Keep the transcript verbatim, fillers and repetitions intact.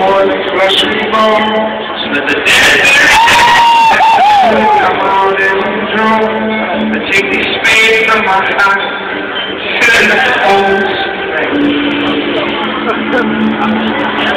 more than flesh and bone. So that the dead come out in June. I take these spades from my heart, fill in the holes.